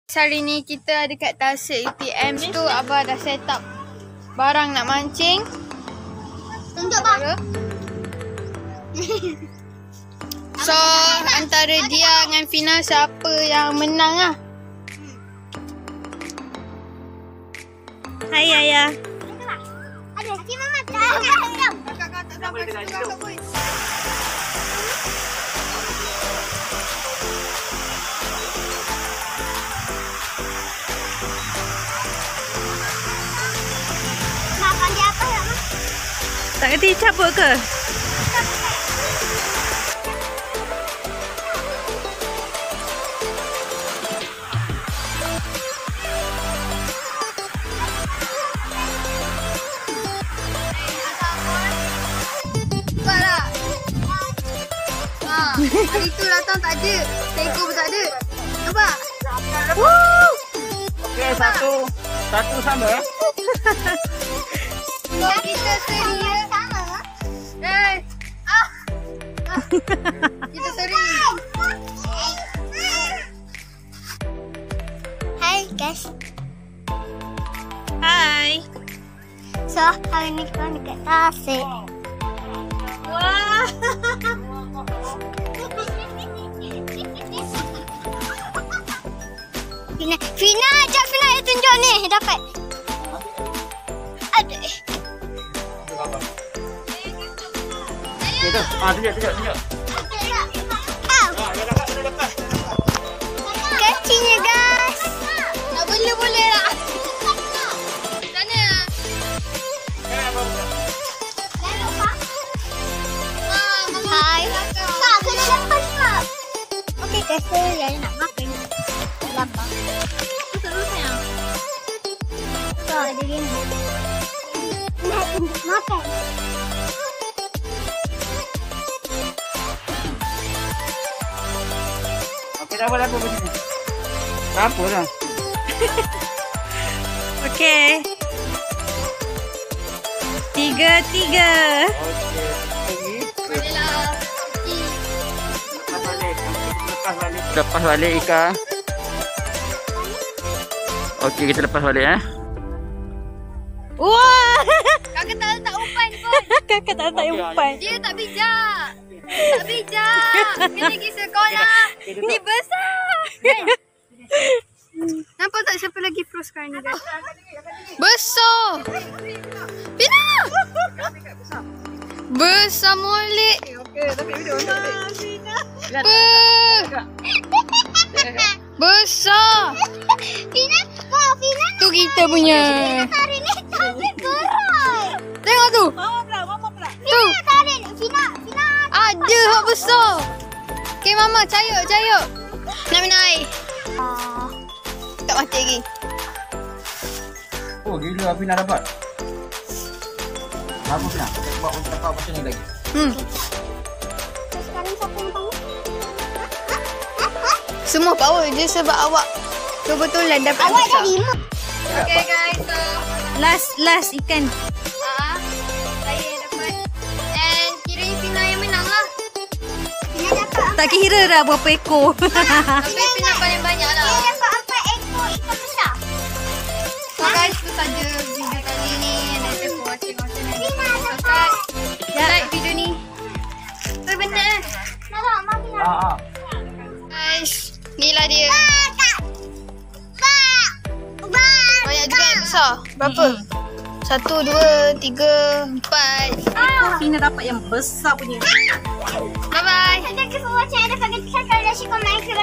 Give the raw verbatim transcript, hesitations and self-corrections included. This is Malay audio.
Hari ni kita ada kat Tasik U T M tu, Abah dah set up barang nak mancing. Tunjuk bang. So antara dia dengan Fina siapa yang menang lah. Hai Ayah. Ada si mama tak. Kakak tak dapat kakak pun. Makan dia apa ya, Mak? Tak kerti cabut ke? Hari tu datang tak ada. Seekor pun tak ada. Nampak? Woo! Okey, satu. Satu sama eh. So kita seri. Eh. Ah. ah. Kita seri. Hai guys. Hai. So hari ni kita dekat Tasik. Wah. Fina, Fina, ajak Fina ya tunjuk ni dapat. Ada. Kita, ah tunjuk tunjuk tunjuk. Ah, Ah, dia dapat, dia dapat. kecilnya guys. Tak boleh boleh lah. Sana. Eh, apa bukan? Ah, mama. Hai. Pak, kena lepas Pak. Okey guys, saya nak makan. Lapar. Terus sayang. So, ada dia ni. Nak makan. Okey, dah apa-apa begini. Tak apa dah. Okey. Tiga tiga. Okey, lagi. Boleh lah. Lepas balik. Lepas balik. Lepas balik ikan. Okey, kita lepas balik eh. Wah. Kakak tak letak umpan pun. Kakak tak letak umpan. Dia tak bijak. Tak bijak. Kena pergi sekolah. Ni besar. Kan? Nampak tak siapa lagi pro sekarang ni guys? Besar. Fina. Besar molek. Be- Besar. Fina, wah Fina. Tu kita punya. Hari ni tarik gerai. Tengok tu. Mama pula, mama pula. Tu. Fina tarik. Fina, Fina. Ada hak besar. Okay mama, cayuk, cayuk. Nak minum air. Ah, Tak mati lagi. Oh, gila Fina dapat. Bagus Fina. Kita buat untuk dapat macam ni lagi. Hmm. so sekarang siapa yang tahu? Semua power je sebab awak kebetulan dapat Awak dah besar. lima. Okay guys, so Last last ikan. ah, saya yang dapat. And kiranya Fina yang menang lah. Fina dapat Tak kira dah berapa ekor. Tapi Fina paling banyak lah. Dia dapat empat ekor ikan besar. So guys, itu saja video kali ni. And thank you for watching. Fina dapat. Subscribe, like video ni. Betul benar eh? Nampak, Mak Fina. Ah, ah. Guys, inilah dia. Kak. Bak. Bak. Banyak juga yang besar. Berapa? Satu, dua, tiga, empat. Fina dapat yang besar punya. Bye-bye. Thank you for watching. Don't forget to subscribe, like, share, comment,